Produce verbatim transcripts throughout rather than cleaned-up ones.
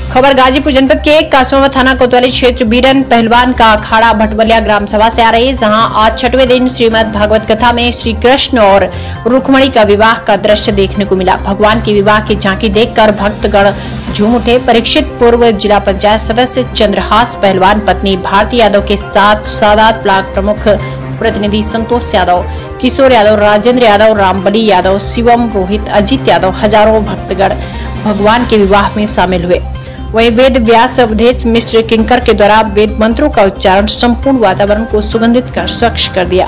खबर गाजीपुर जनपद के कासमावा थाना कोतवाली क्षेत्र बीरन पहलवान का अखाड़ा भटबलिया ग्राम सभा से आ रही है, जहां आज छठवें दिन श्रीमद् भागवत कथा में श्री कृष्ण और रुक्मणी का विवाह का दृश्य देखने को मिला। भगवान के विवाह की झांकी देखकर भक्तगण झूम उठे। परीक्षित पूर्व जिला पंचायत सदस्य चंद्रहास पहलवान पत्नी भारती यादव के साथ सादात ब्लॉक प्रमुख प्रतिनिधि संतोष यादव, किशोर यादव, राजेंद्र यादव, रामबली यादव, शिवम, रोहित, अजीत यादव, हजारों भक्तगण भगवान के विवाह में शामिल हुए। वहीं वेद व्यास अवधेश मिश्र किंकर के द्वारा वेद मंत्रों का उच्चारण संपूर्ण वातावरण को सुगंधित कर स्वच्छ कर दिया।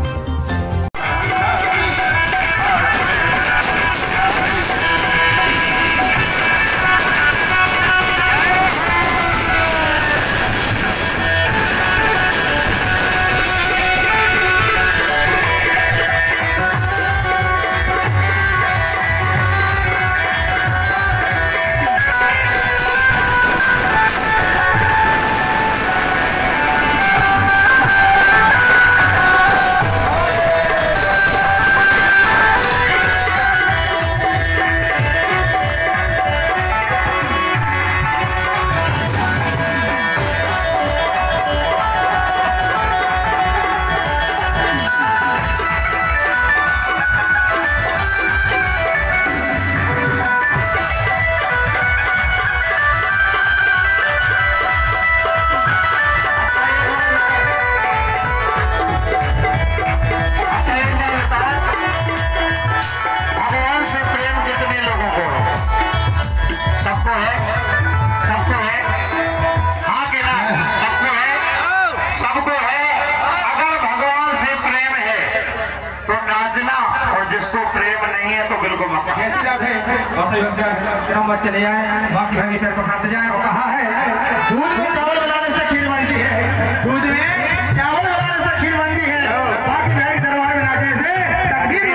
जिसको प्रेम नहीं है तो बिल्कुल मत चले जाए, बाकी भाई पैर पकड़ते जाए। और कहा है दूध में चावल बनाने से खीर बनती है, दूध में चावल बनाने से खीर बनती है, बाकी भाई दरबार में नाचने से तकदीर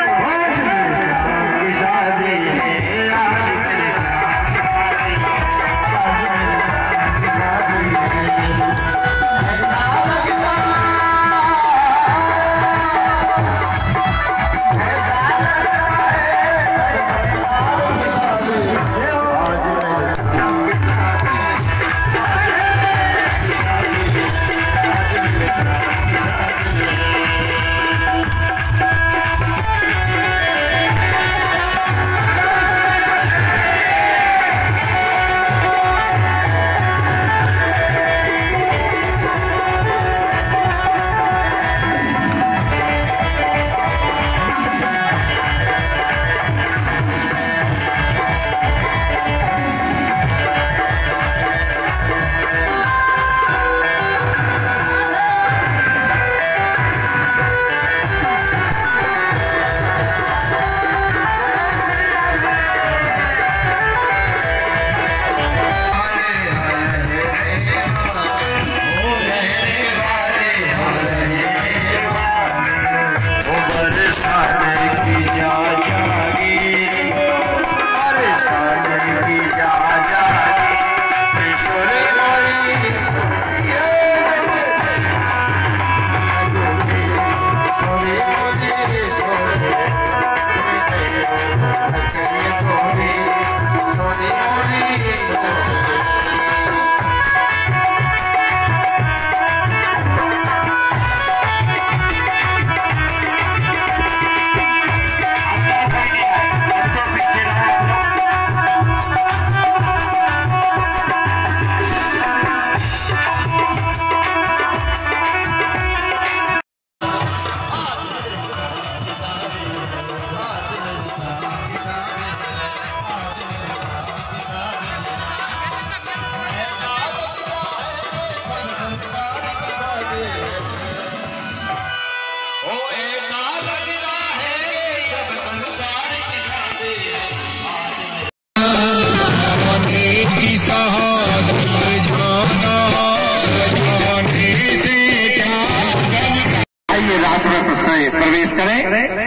प्रवेश करें।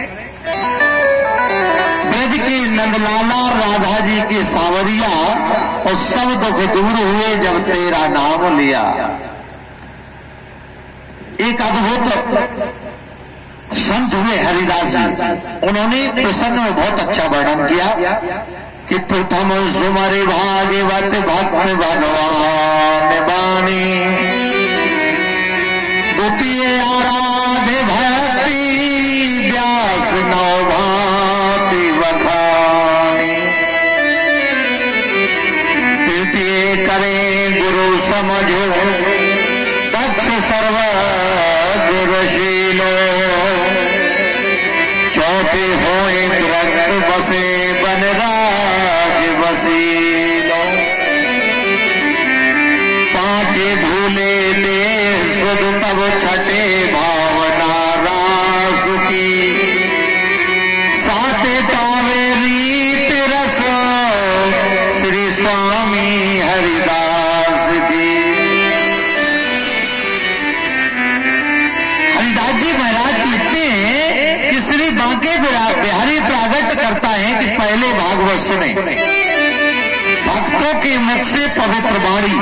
ब्रज के नंदलाला राधा जी के सावरिया और सब दुख दूर हुए जब तेरा नाम लिया। एक अद्भुत संत हुए हरिदास जी, उन्होंने प्रसंग में बहुत अच्छा वर्णन किया कि प्रथम सुमर भागवत भक्त भगवान बानी, द्वितीय आराध्य भक्ति व्यास नौ भांति बखानी, तृतीय करें गुरु समझ दक्ष सर्वज्ञशीलो, चौथे होए व्रत बसे बनराज वसीलो, पांचे भूले दे सुध तब छठे भावना रास की, साते पावे रीत रस श्री स्वामी हरिदास की। हरिदास जी महाराज लिखते हैं कि श्री बांके बिहारी बिहारी प्रागट करता है कि पहले भागवत सुने, भक्तों के मुख से पवित्र वाणी।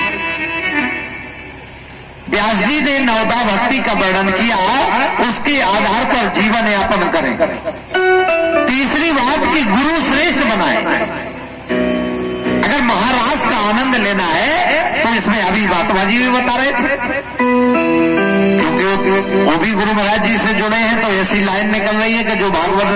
व्यास जी ने नवदा भक्ति का वर्णन किया, उसके आधार पर जीवन यापन करें। तीसरी बात कि गुरु श्रेष्ठ बनाए। अगर महाराज का आनंद लेना है तो इसमें अभी बातबाजी भी बता रहे थे, क्योंकि वो भी गुरु महाराज जी से जुड़े हैं, तो ऐसी लाइन निकल रही है कि जो भागवत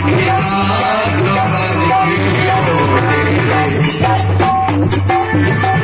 Thank you.